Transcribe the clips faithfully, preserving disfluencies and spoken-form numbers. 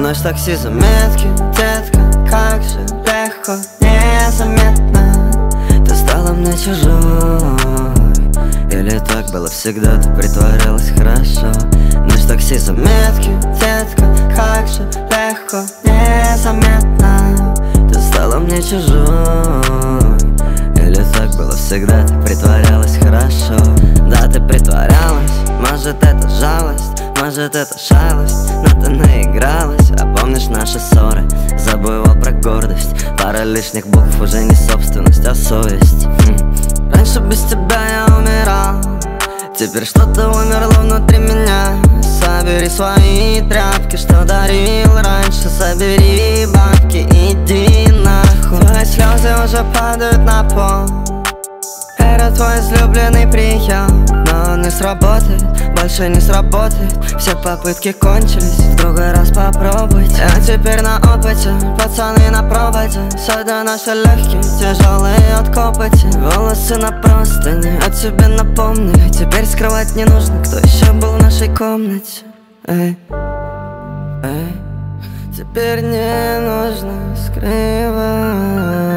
ночь такси заметки, детка, как же легко, незаметно ты стала мне чужой. Или так было всегда, ты притворялась хорошо. Ночь такси заметки, детка, как же легко, незаметно ты стала мне чужой. Или так было всегда, ты притворялась хорошо. Да, ты притворялась, может это жалость, может это шалость, но ты наигралась. А помнишь наши ссоры, забывал про гордость. Пара лишних букв уже не собственность, а совесть. хм. Раньше без тебя я умирал, теперь что-то умерло внутри меня. Собери свои тряпки, что дарил раньше, собери бабки, иди нахуй. Твои слезы уже падают на пол, это твой излюбленный прием, но он не сработает, больше не сработает. Все попытки кончились, в другой раз попробуйте. Я теперь на опыте, пацаны на проводе. Сегодня наши легкие, тяжелые от копоти. Волосы на простыне, о тебе напомнили. Теперь скрывать не нужно, кто еще был в нашей комнате. Эй, эй, теперь не нужно скрывать.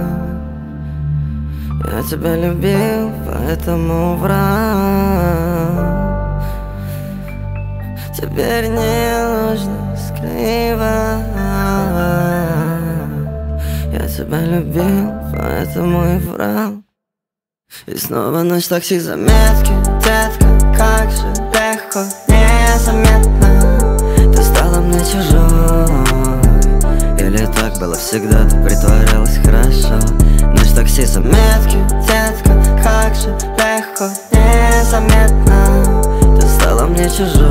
Я тебя любил, поэтому врал. Теперь не нужно скрывать. Я тебя любил, поэтому и врал. И снова ночь такси заметки, детка, как же легко, незаметно ты стала мне чужой. Или так было всегда, ты притворялась хорошо. Ночь такси заметки, детка, как же легко, незаметно ты стала мне чужой.